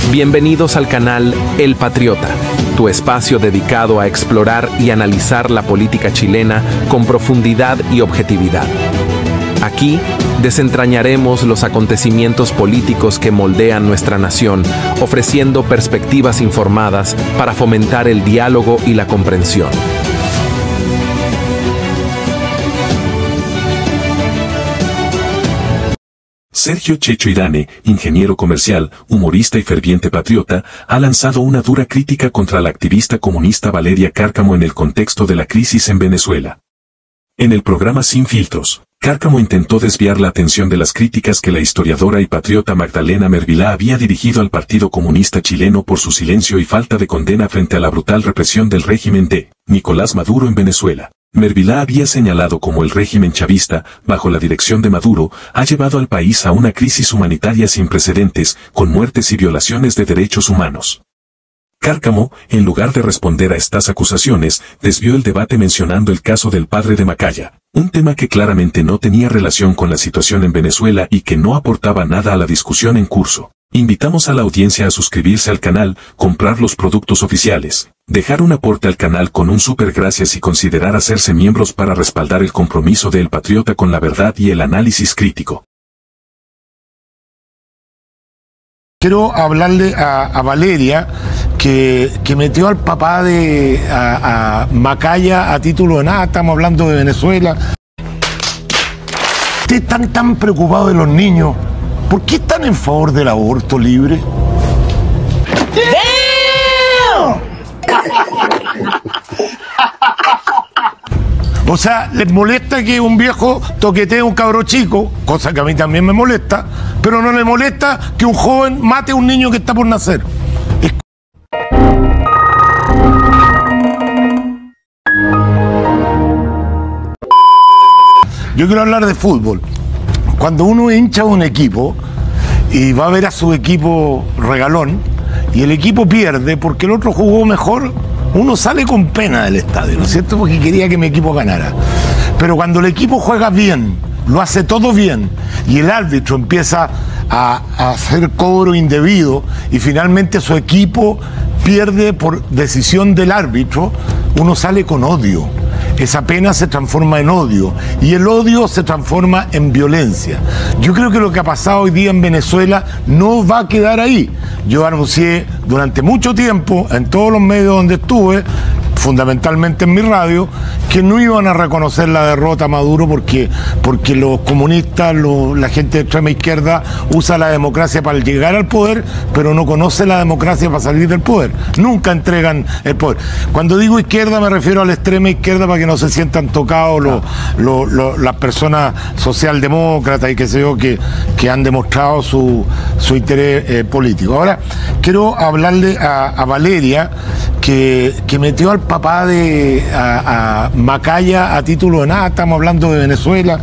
Bienvenidos al canal El Patriota, tu espacio dedicado a explorar y analizar la política chilena con profundidad y objetividad. Aquí desentrañaremos los acontecimientos políticos que moldean nuestra nación, ofreciendo perspectivas informadas para fomentar el diálogo y la comprensión. Sergio Checho Irane, ingeniero comercial, humorista y ferviente patriota, ha lanzado una dura crítica contra la activista comunista Valeria Cárcamo en el contexto de la crisis en Venezuela. En el programa Sin Filtros, Cárcamo intentó desviar la atención de las críticas que la historiadora y patriota Magdalena Mervilá había dirigido al Partido Comunista Chileno por su silencio y falta de condena frente a la brutal represión del régimen de Nicolás Maduro en Venezuela. Mervilá había señalado cómo el régimen chavista, bajo la dirección de Maduro, ha llevado al país a una crisis humanitaria sin precedentes, con muertes y violaciones de derechos humanos. Cárcamo, en lugar de responder a estas acusaciones, desvió el debate mencionando el caso del padre de Macaya, un tema que claramente no tenía relación con la situación en Venezuela y que no aportaba nada a la discusión en curso. Invitamos a la audiencia a suscribirse al canal, comprar los productos oficiales, dejar un aporte al canal con un super gracias y considerar hacerse miembros para respaldar el compromiso de El Patriota con la verdad y el análisis crítico. Quiero hablarle a Valeria, que metió al papá de Macaya a título de nada. Estamos hablando de Venezuela. Ustedes están tan preocupados de los niños. ¿Por qué están en favor del aborto libre? O sea, les molesta que un viejo toquetee a un cabro chico, cosa que a mí también me molesta, pero no les molesta que un joven mate a un niño que está por nacer. Yo quiero hablar de fútbol. Cuando uno hincha de un equipo y va a ver a su equipo regalón y el equipo pierde porque el otro jugó mejor, uno sale con pena del estadio, ¿no es cierto? Porque quería que mi equipo ganara. Pero cuando el equipo juega bien, lo hace todo bien, y el árbitro empieza a hacer cobro indebido y finalmente su equipo pierde por decisión del árbitro, uno sale con odio. Esa pena se transforma en odio y el odio se transforma en violencia. Yo creo que lo que ha pasado hoy día en Venezuela no va a quedar ahí. Yo anuncié durante mucho tiempo en todos los medios donde estuve, fundamentalmente en mi radio, que no iban a reconocer la derrota a Maduro porque los comunistas, la gente de extrema izquierda usa la democracia para llegar al poder, pero no conoce la democracia para salir del poder. Nunca entregan el poder. Cuando digo izquierda me refiero a la extrema izquierda para que no se sientan tocados las personas socialdemócratas y qué sé yo que han demostrado su interés político. Ahora, quiero hablarle a Valeria, que metió al papá de Macaya a título de nada. Estamos hablando de Venezuela.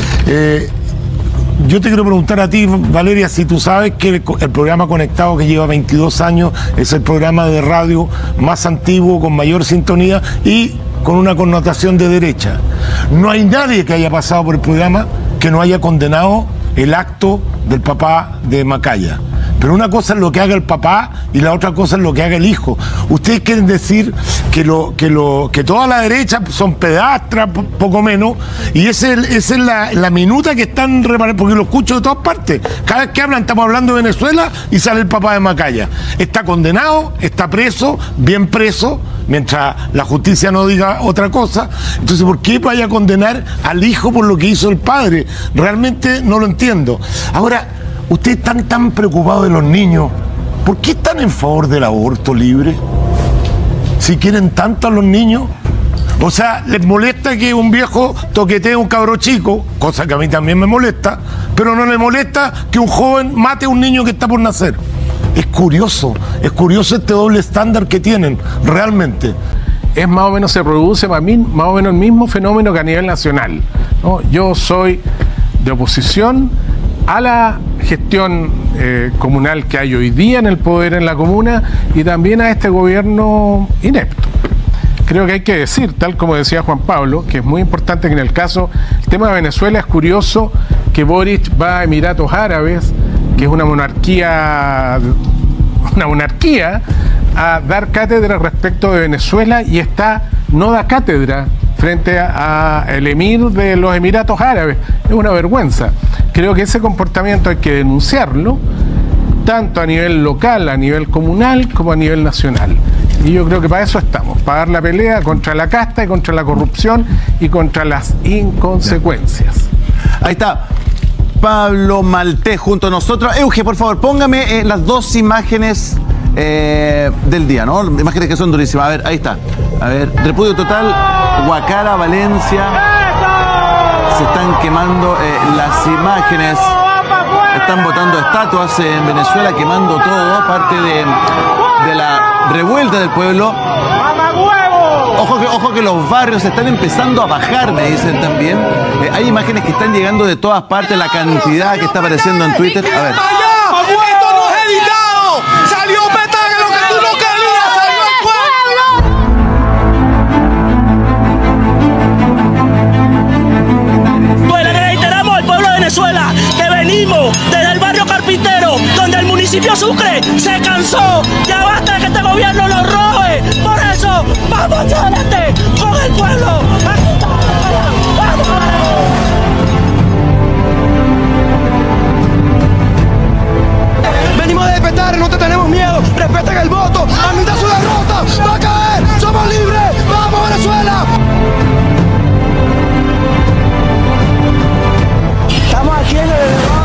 Yo te quiero preguntar a ti, Valeria, si tú sabes que el programa Conectado, que lleva 22 años, es el programa de radio más antiguo, con mayor sintonía y con una connotación de derecha. No hay nadie que haya pasado por el programa que no haya condenado el acto del papá de Macaya. Pero una cosa es lo que haga el papá y la otra cosa es lo que haga el hijo. Ustedes quieren decir que toda la derecha son pedastras, poco menos, y esa es la minuta que están reparando, porque lo escucho de todas partes. Cada vez que hablan, estamos hablando de Venezuela y sale el papá de Macaya. Está condenado, está preso, bien preso, mientras la justicia no diga otra cosa. Entonces, ¿por qué vaya a condenar al hijo por lo que hizo el padre? Realmente no lo entiendo. Ahora, ustedes están tan preocupados de los niños, ¿por qué están en favor del aborto libre? Si quieren tanto a los niños. O sea, les molesta que un viejo toquetee a un cabro chico, cosa que a mí también me molesta, pero no les molesta que un joven mate a un niño que está por nacer. Es curioso este doble estándar que tienen, realmente. Es más o menos, se produce más o menos el mismo fenómeno que a nivel nacional, ¿no? Yo soy de oposición a la gestión comunal que hay hoy día en el poder en la comuna y también a este gobierno inepto. Creo que hay que decir, tal como decía Juan Pablo, que es muy importante que en el tema de Venezuela es curioso que Boric va a Emiratos Árabes, que es una monarquía una monarquía, a dar cátedra respecto de Venezuela y no da cátedra frente al emir de los Emiratos Árabes. Es una vergüenza. Creo que ese comportamiento hay que denunciarlo, tanto a nivel local, a nivel comunal, como a nivel nacional. Y yo creo que para eso estamos, para dar la pelea contra la casta y contra la corrupción y contra las inconsecuencias. Ahí está Pablo Maltés junto a nosotros. Euge, por favor, póngame las dos imágenes del día, ¿no? Imágenes que son durísimas. A ver, ahí está. A ver, repudio total, Guacara, Valencia. Se están quemando las imágenes. Están botando estatuas en Venezuela, quemando todo, parte de la revuelta del pueblo. Ojo que los barrios están empezando a bajar, me dicen también. Hay imágenes que están llegando de todas partes, la cantidad que está apareciendo en Twitter. A ver. ¡Esto no es editado! ¡Salió Petare lo que tú no querías! ¡Salió el pueblo! Pues le reiteramos al pueblo de Venezuela que venimos desde el barrio Carpintero, donde el municipio Sucre se cansó. Ya basta de que este gobierno nos robe. Por eso, vamos adelante con el pueblo. ¡Aquí estamos! ¡Vamos! Venimos de Petare, no te tenemos miedo. Respeten el voto. Admita su derrota. Va a caer. Somos libres. ¡Vamos, Venezuela! Estamos aquí en el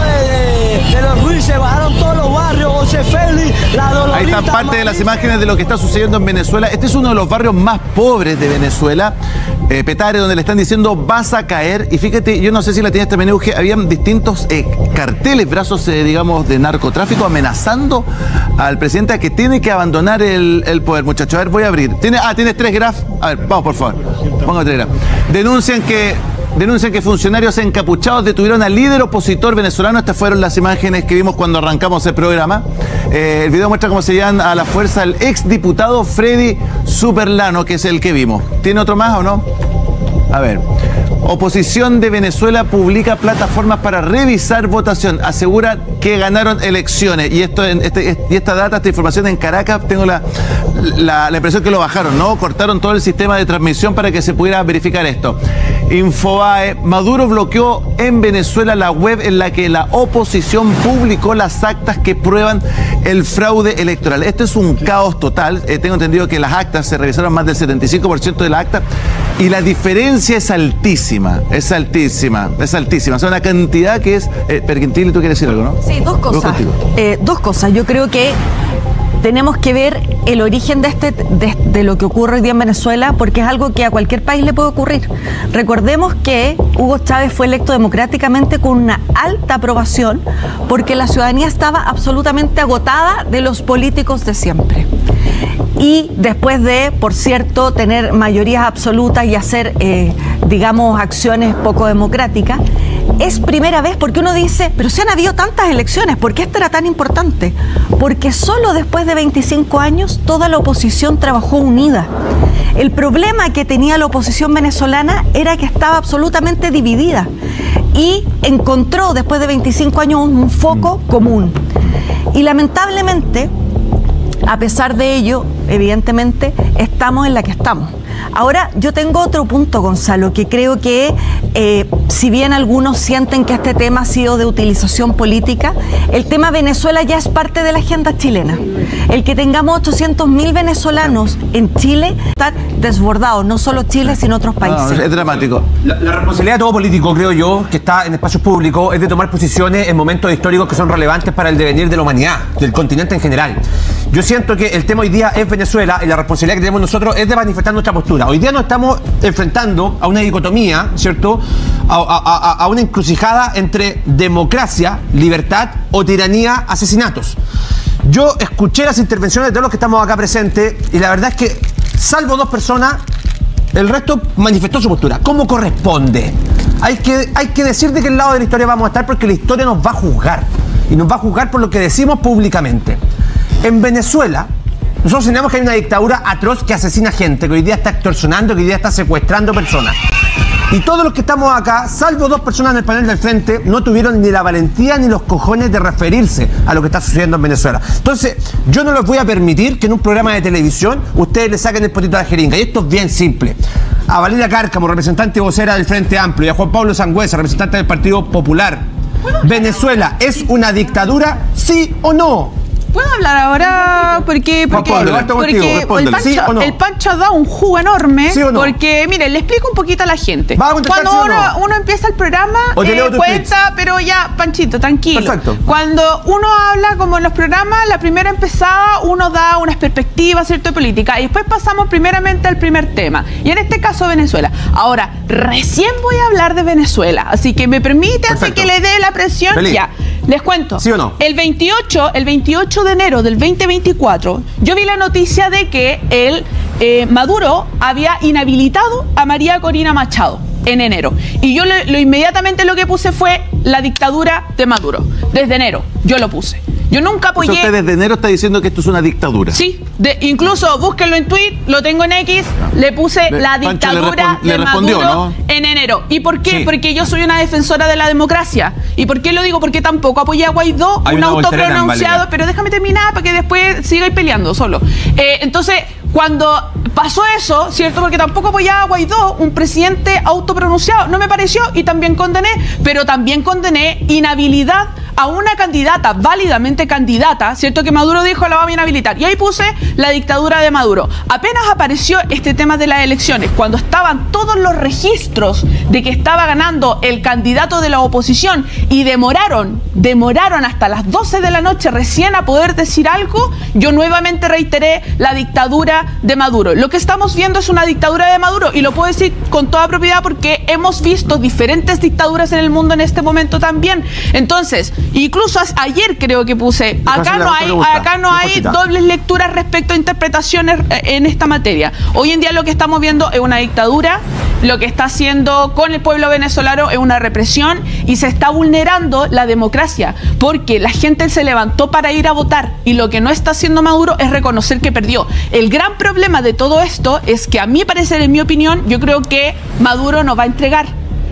de los Ruiz. Se bajaron todos los barrios. José Félix, la Dolorita. Ahí están parte de las imágenes de lo que está sucediendo en Venezuela. Este es uno de los barrios más pobres de Venezuela, Petare, donde le están diciendo vas a caer. Y fíjate, yo no sé si la tienes también, Euge, habían distintos carteles, brazos, digamos, de narcotráfico amenazando al presidente a que tiene que abandonar el poder, muchachos. A ver, voy a abrir. ¿Tienes 3 grafs? A ver, vamos, por favor. Pongo 3 grafs. Denuncian que funcionarios encapuchados detuvieron al líder opositor venezolano. Estas fueron las imágenes que vimos cuando arrancamos el programa. El video muestra cómo se llevan a la fuerza al exdiputado Freddy Superlano, que es el que vimos. ¿Tiene otro más o no? A ver. Oposición de Venezuela publica plataformas para revisar votación. Asegura que ganaron elecciones. Y esta información en Caracas, tengo la impresión que lo bajaron, ¿no? Cortaron todo el sistema de transmisión para que se pudiera verificar esto. Infobae, Maduro bloqueó en Venezuela la web en la que la oposición publicó las actas que prueban el fraude electoral. Esto es un caos total. Tengo entendido que las actas, se revisaron más del 75% de las actas y la diferencia es altísima. Es altísima. O sea, una cantidad que es... Perquintili, ¿tú quieres decir algo, no? Sí, dos cosas. Dos cosas. Yo creo que tenemos que ver el origen de lo que ocurre hoy día en Venezuela, porque es algo que a cualquier país le puede ocurrir. Recordemos que Hugo Chávez fue electo democráticamente con una alta aprobación, porque la ciudadanía estaba absolutamente agotada de los políticos de siempre. Y después de, por cierto, tener mayorías absolutas y hacer, digamos, acciones poco democráticas, es primera vez, porque uno dice, pero si han habido tantas elecciones, ¿por qué esta era tan importante? Porque solo después de 25 años toda la oposición trabajó unida. El problema que tenía la oposición venezolana era que estaba absolutamente dividida y encontró después de 25 años un foco común. Y lamentablemente, a pesar de ello, evidentemente, estamos en la que estamos. Ahora, yo tengo otro punto, Gonzalo, que creo que si bien algunos sienten que este tema ha sido de utilización política, el tema Venezuela ya es parte de la agenda chilena. El que tengamos 800.000 venezolanos en Chile está desbordado, no solo Chile, sino otros países. No, es dramático. La responsabilidad de todo político, creo yo, que está en espacios públicos, es de tomar posiciones en momentos históricos que son relevantes para el devenir de la humanidad, del continente en general. Yo siento que el tema hoy día es Venezuela y la responsabilidad que tenemos nosotros es de manifestar nuestra postura. Hoy día nos estamos enfrentando a una dicotomía, ¿cierto? A una encrucijada entre democracia, libertad o tiranía, asesinatos. Yo escuché las intervenciones de todos los que estamos acá presentes y la verdad es que, salvo 2 personas, el resto manifestó su postura. ¿Cómo corresponde? Hay que decir de qué lado de la historia vamos a estar, porque la historia nos va a juzgar. Y nos va a juzgar por lo que decimos públicamente. En Venezuela, nosotros tenemos que hay una dictadura atroz que asesina gente, que hoy día está extorsionando, que hoy día está secuestrando personas. Y todos los que estamos acá, salvo 2 personas en el panel del frente, no tuvieron ni la valentía ni los cojones de referirse a lo que está sucediendo en Venezuela. Entonces, yo no les voy a permitir que en un programa de televisión ustedes le saquen el potito a la jeringa. Y esto es bien simple. A Valeria Cárcamo, representante vocera del Frente Amplio, y a Juan Pablo Sangüesa, representante del Partido Popular, ¿Venezuela es una dictadura, sí o no? ¿Puedo hablar ahora? Porque el Pancho ha dado un jugo enorme. ¿Sí o no? Porque, miren, le explico un poquito a la gente. Cuando uno empieza el programa, cuenta, pero ya, Panchito, tranquilo. Perfecto. Cuando uno habla, como en los programas, la primera empezada, uno da unas perspectivas, ¿cierto?, de política. Y después pasamos primeramente al primer tema. Y en este caso, Venezuela. Ahora, recién voy a hablar de Venezuela. Así que me permite, antes que le dé la presión, feliz. Ya. Les cuento. ¿Sí o no? El 28 de enero del 2024, yo vi la noticia de que Maduro había inhabilitado a María Corina Machado en enero. Y yo inmediatamente lo que puse fue la dictadura de Maduro. Desde enero, yo lo puse. Yo nunca apoyé... Usted desde enero está diciendo que esto es una dictadura. Sí, incluso búsquenlo en tweet, lo tengo en X, le puse la dictadura de Maduro en enero. ¿Y por qué? Sí. Porque yo soy una defensora de la democracia. ¿Y por qué lo digo? Porque tampoco apoyé a Guaidó, un autopronunciado, pero déjame terminar para que después sigáis peleando solo. Entonces, cuando pasó eso, ¿cierto? Porque tampoco apoyaba a Guaidó, un presidente autopronunciado, no me pareció, y también condené, pero también condené inhabilidad a una candidata, válidamente candidata, ¿cierto? Que Maduro dijo la vamos a inhabilitar. Y ahí puse la dictadura de Maduro. Apenas apareció este tema de las elecciones, cuando estaban todos los registros de que estaba ganando el candidato de la oposición y demoraron hasta las 12 de la noche recién a poder decir algo, yo nuevamente reiteré la dictadura de Maduro. Lo que estamos viendo es una dictadura de Maduro, y lo puedo decir con toda propiedad porque hemos visto diferentes dictaduras en el mundo en este momento también. Entonces, incluso ayer creo que puse, acá no hay dobles lecturas respecto a interpretaciones en esta materia. Hoy en día lo que estamos viendo es una dictadura, lo que está haciendo con el pueblo venezolano es una represión, y se está vulnerando la democracia, porque la gente se levantó para ir a votar, y lo que no está haciendo Maduro es reconocer que perdió. El gran problema de todo esto es que, a mi parecer, en mi opinión, yo creo que Maduro no va a entregar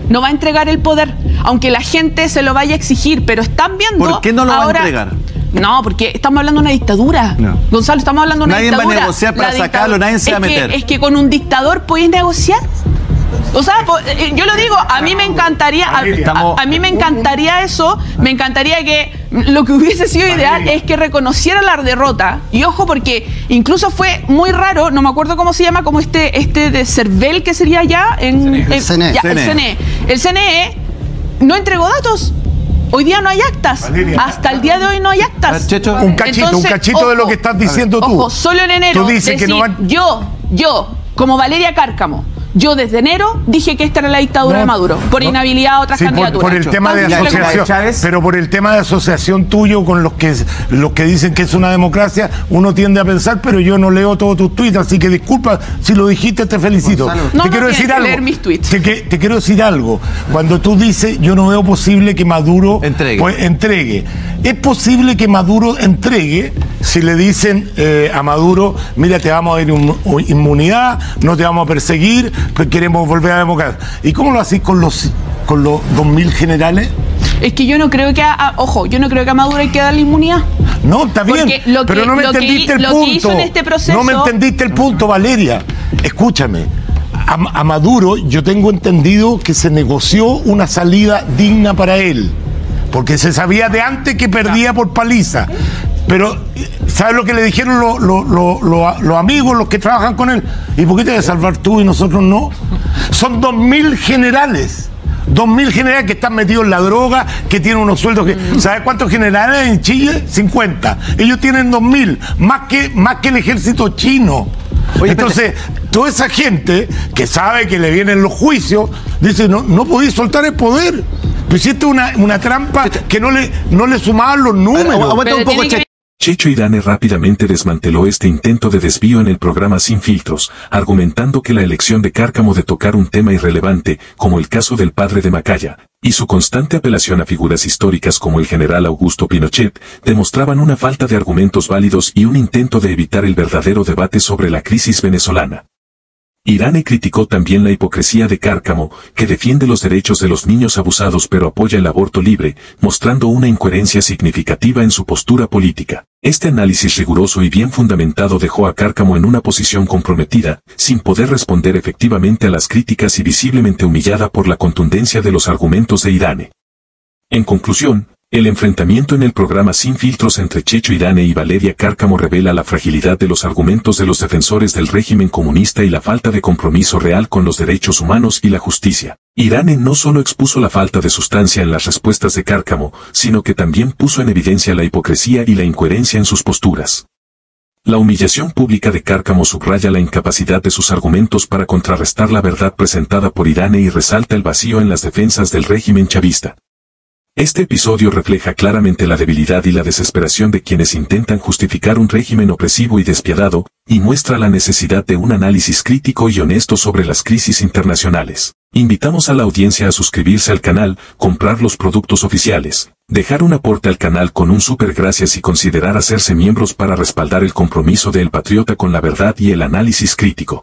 el poder, aunque la gente se lo vaya a exigir, pero están viendo... ¿Por qué no lo va a entregar? No, porque estamos hablando de una dictadura. No. Gonzalo, estamos hablando de una dictadura. Nadie va a negociar para sacarlo, nadie se va a meter. Es que con un dictador podéis negociar. O sea, yo lo digo, a mí me encantaría, a mí me encantaría eso, me encantaría que lo que hubiese sido ideal es que reconociera la derrota. Y ojo, porque incluso fue muy raro, no me acuerdo cómo se llama, como este de Cervel, que sería ya en el CNE. El CNE no entregó datos. Hoy día no hay actas. Hasta el día de hoy no hay actas. Un cachito ojo, de lo que estás diciendo tú. Ojo, solo en enero. Tú dices que no van... Yo, como Valeria Cárcamo, yo desde enero dije que esta era la dictadura de Maduro, por inhabilidad a otras candidaturas. Por el tema de asociación, pero por el tema de asociación tuyo con los que dicen que es una democracia, uno tiende a pensar, pero yo no leo todos tus tweets, así que disculpa si lo dijiste, te felicito. Te quiero decir algo. Leer mis tweets. Te quiero decir algo. Cuando tú dices, yo no veo posible que Maduro entregue. Es posible que Maduro entregue si le dicen a Maduro, mira, te vamos a dar inmunidad, no te vamos a perseguir, pues queremos volver a la democracia. ¿Y cómo lo hacís con los 2.000 generales? Es que yo no creo que yo no creo que a Maduro hay que darle inmunidad. No, está bien, pero no me entendiste el punto. Que hizo en este proceso... No me entendiste el punto, Valeria. Escúchame. A Maduro yo tengo entendido que se negoció una salida digna para él, porque se sabía de antes que perdía por paliza. Pero, ¿sabes lo que le dijeron los amigos, los que trabajan con él? ¿Y por qué te vas a salvar tú y nosotros no? Son 2.000 generales. 2.000 generales que están metidos en la droga, que tienen unos sueldos que... ¿Sabes cuántos generales en Chile? 50. Ellos tienen 2.000, más que el ejército chino. Oye, entonces, toda esa gente que sabe que le vienen los juicios, dice, no podéis soltar el poder. Pues hiciste una trampa que no le sumaban los números. Aguanta un poco, Checho Idane rápidamente desmanteló este intento de desvío en el programa Sin Filtros, argumentando que la elección de Cárcamo de tocar un tema irrelevante, como el caso del padre de Macaya, y su constante apelación a figuras históricas como el general Augusto Pinochet, demostraban una falta de argumentos válidos y un intento de evitar el verdadero debate sobre la crisis venezolana. Irane criticó también la hipocresía de Cárcamo, que defiende los derechos de los niños abusados pero apoya el aborto libre, mostrando una incoherencia significativa en su postura política. Este análisis riguroso y bien fundamentado dejó a Cárcamo en una posición comprometida, sin poder responder efectivamente a las críticas y visiblemente humillada por la contundencia de los argumentos de Irane. En conclusión, el enfrentamiento en el programa Sin Filtros entre Checho Irane y Valeria Cárcamo revela la fragilidad de los argumentos de los defensores del régimen comunista y la falta de compromiso real con los derechos humanos y la justicia. Irane no solo expuso la falta de sustancia en las respuestas de Cárcamo, sino que también puso en evidencia la hipocresía y la incoherencia en sus posturas. La humillación pública de Cárcamo subraya la incapacidad de sus argumentos para contrarrestar la verdad presentada por Irane y resalta el vacío en las defensas del régimen chavista. Este episodio refleja claramente la debilidad y la desesperación de quienes intentan justificar un régimen opresivo y despiadado, y muestra la necesidad de un análisis crítico y honesto sobre las crisis internacionales. Invitamos a la audiencia a suscribirse al canal, comprar los productos oficiales, dejar un aporte al canal con un super gracias y considerar hacerse miembros para respaldar el compromiso de El Patriota con la verdad y el análisis crítico.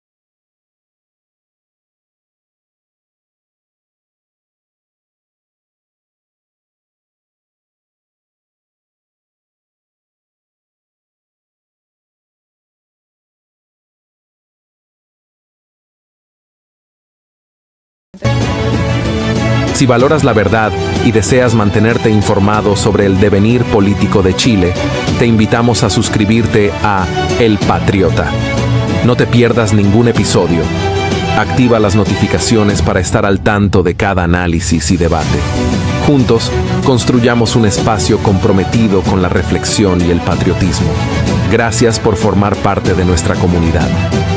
Si valoras la verdad y deseas mantenerte informado sobre el devenir político de Chile, te invitamos a suscribirte a El Patriota. No te pierdas ningún episodio. Activa las notificaciones para estar al tanto de cada análisis y debate. Juntos, construyamos un espacio comprometido con la reflexión y el patriotismo. Gracias por formar parte de nuestra comunidad.